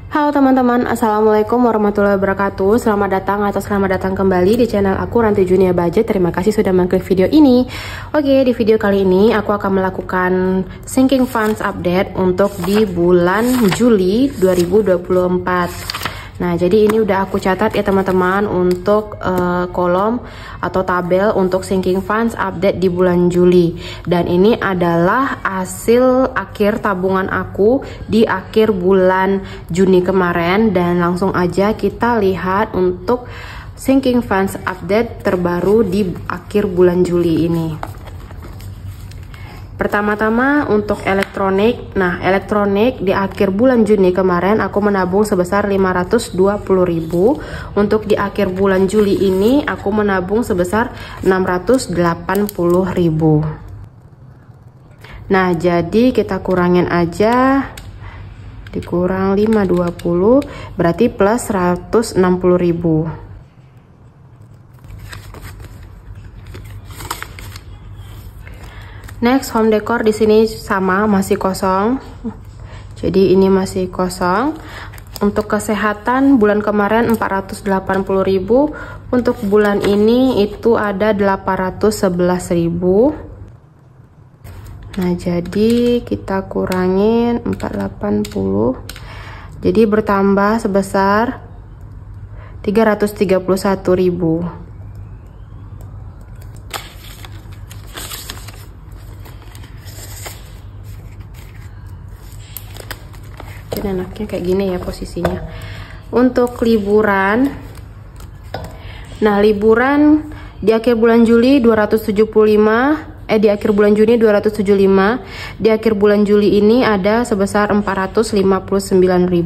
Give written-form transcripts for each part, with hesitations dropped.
Halo teman-teman, Assalamualaikum warahmatullahi wabarakatuh. Selamat datang atau selamat datang kembali di channel aku, Ranti Junia Budget. Terima kasih sudah mengklik video ini. Oke, di video kali ini aku akan melakukan sinking funds update untuk di bulan Juli 2024. Nah, jadi ini udah aku catat ya teman-teman untuk kolom atau tabel untuk sinking funds update di bulan Juli. Dan ini adalah hasil akhir tabungan aku di akhir bulan Juni kemarin. Dan langsung aja kita lihat untuk sinking funds update terbaru di akhir bulan Juli ini. Pertama-tama untuk elektronik. Nah, elektronik di akhir bulan Juni kemarin aku menabung sebesar 520.000. Untuk di akhir bulan Juli ini aku menabung sebesar 680.000. Nah, jadi kita kurangin aja. Dikurang 520 berarti plus 160.000. Next, home decor di sini sama, masih kosong. Jadi ini masih kosong. Untuk kesehatan bulan kemarin 480.000. Untuk bulan ini itu ada 811.000. Nah, jadi kita kurangin 480. Jadi bertambah sebesar 331.000. Enaknya kayak gini ya posisinya. Untuk liburan, nah liburan di akhir bulan Juli 275, di akhir bulan Juni 275, di akhir bulan Juli ini ada sebesar 459.000.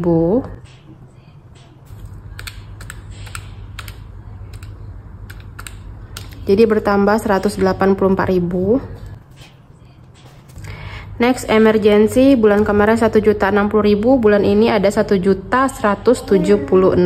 Jadi bertambah 184.000. Next, emergency bulan kemarin 1.060.000, bulan ini ada 1.176.000.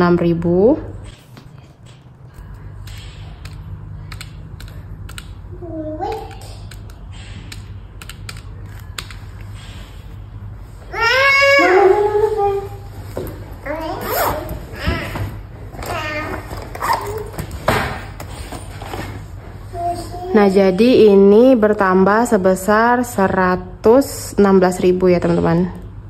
Nah, jadi ini bertambah sebesar 116.000 ya teman-teman.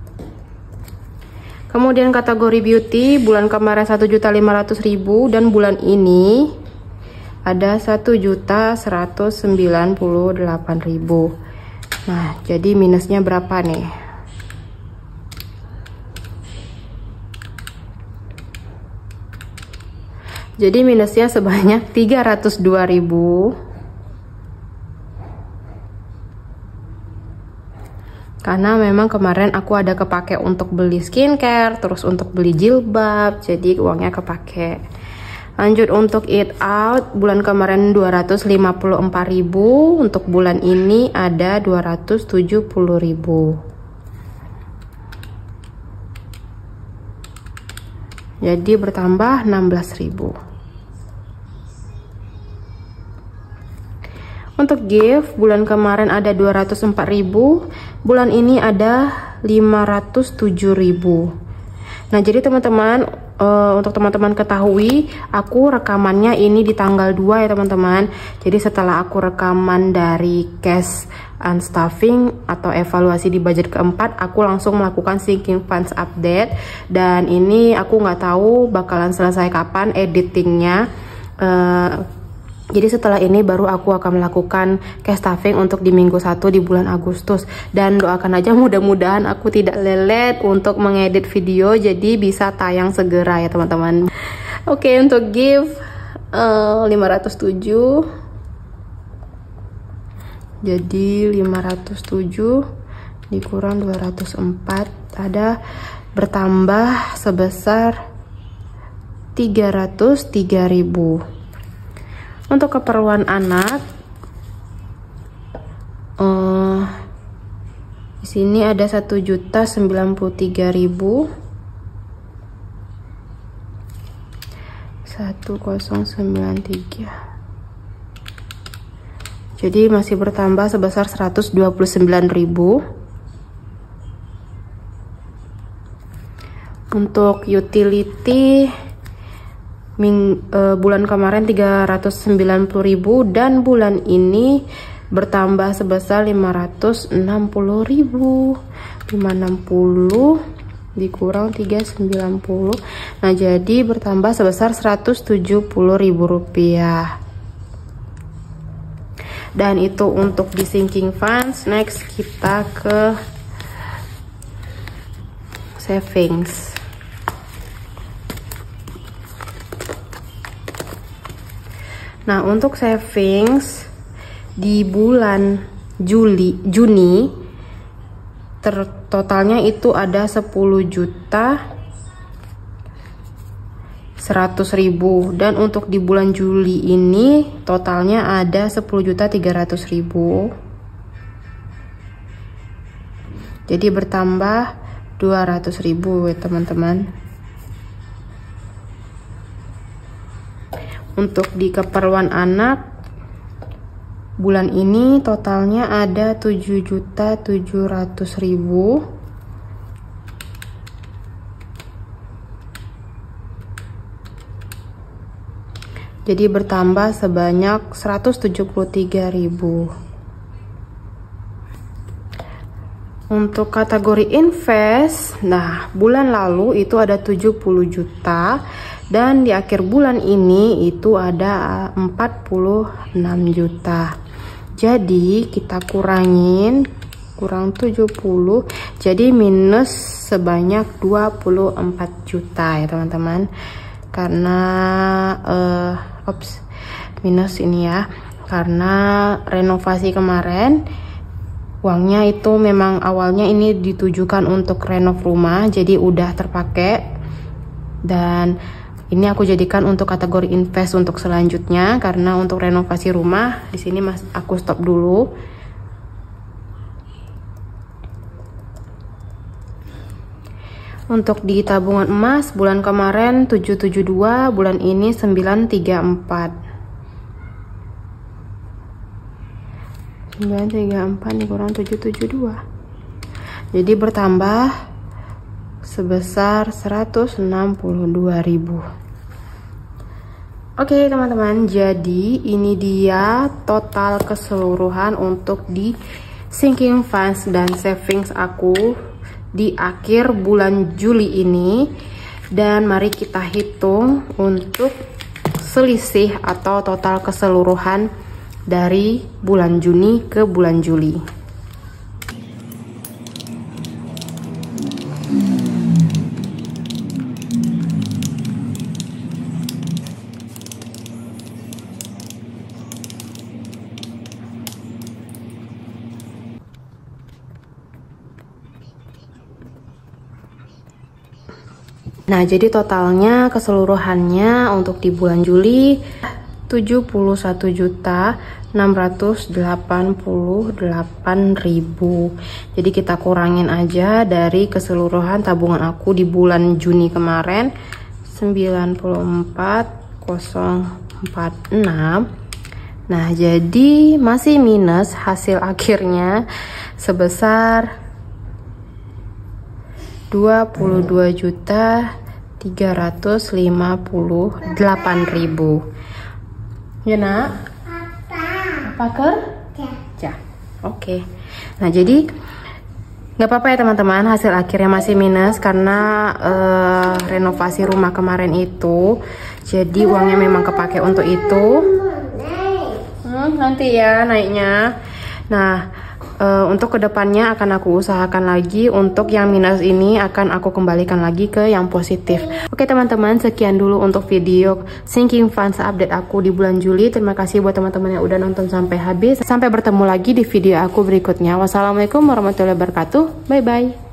Kemudian kategori beauty bulan kemarin 1.500.000 dan bulan ini ada 1.198.000. Nah, jadi minusnya berapa nih? Jadi minusnya sebanyak 302.000. Karena memang kemarin aku ada kepake untuk beli skincare, terus untuk beli jilbab, jadi uangnya kepake. Lanjut untuk eat out, bulan kemarin 254.000, untuk bulan ini ada 270.000. Jadi bertambah 16.000. Untuk gift bulan kemarin ada 204.000, bulan ini ada 507.000. Nah, jadi teman-teman, untuk teman-teman ketahui, aku rekamannya ini di tanggal 2 ya teman-teman. Jadi setelah aku rekaman dari cash and stuffing atau evaluasi di budget keempat, aku langsung melakukan sinking funds update. Dan ini aku nggak tahu bakalan selesai kapan editingnya. Jadi setelah ini baru aku akan melakukan cash stuffing untuk di minggu 1 di bulan Agustus. Dan doakan aja mudah-mudahan aku tidak lelet untuk mengedit video, jadi bisa tayang segera ya teman-teman. Oke, untuk gift 507. Jadi 507 dikurang 204 ada bertambah sebesar 303.000. Untuk keperluan anak, di sini ada 1.093.000, 1093. Jadi masih bertambah sebesar 129.000. Untuk utility bulan kemarin 390.000 dan bulan ini bertambah sebesar 560.000. 560 dikurang 390. Nah, jadi bertambah sebesar 170.000 rupiah. Dan itu untuk di sinking funds. Next kita ke savings. Nah, untuk savings di bulan Juni totalnya itu ada 10.100.000 dan untuk di bulan Juli ini totalnya ada 10.300.000. Jadi bertambah 200.000 ya teman-teman. Untuk di keperluan anak bulan ini totalnya ada 7.700.000. Jadi bertambah sebanyak 173.000. Untuk kategori invest, nah bulan lalu itu ada 70 juta dan di akhir bulan ini itu ada 46 juta. Jadi kita kurang 70, jadi minus sebanyak 24 juta ya teman-teman. Karena minus ini ya, karena renovasi kemarin uangnya itu memang awalnya ini ditujukan untuk renov rumah, jadi udah terpakai. Dan ini aku jadikan untuk kategori invest untuk selanjutnya, karena untuk renovasi rumah di sini aku stop dulu. Untuk di tabungan emas bulan kemarin 772, bulan ini 934. 934 dikurang 772. Jadi bertambah sebesar 162.000. Oke teman-teman, jadi ini dia total keseluruhan untuk di sinking funds dan savings aku di akhir bulan Juli ini. Dan mari kita hitung untuk selisih atau total keseluruhan dari bulan Juni ke bulan Juli. Nah, jadi totalnya keseluruhannya untuk di bulan Juli 71.688.000. Jadi kita kurangin aja dari keseluruhan tabungan aku di bulan Juni kemarin 94.046. Nah, jadi masih minus hasil akhirnya sebesar 22.358.000. Ya nak? Apa ker? Ya. Oke. Nah, jadi nggak apa-apa ya teman-teman, hasil akhirnya masih minus karena renovasi rumah kemarin itu. Jadi uangnya memang kepake untuk itu. Nanti ya naiknya. Nah, untuk kedepannya akan aku usahakan lagi untuk yang minus ini akan aku kembalikan lagi ke yang positif. Oke teman-teman, sekian dulu untuk video sinking funds update aku di bulan Juli. Terima kasih buat teman-teman yang udah nonton sampai habis. Sampai bertemu lagi di video aku berikutnya. Wassalamualaikum warahmatullahi wabarakatuh. Bye bye.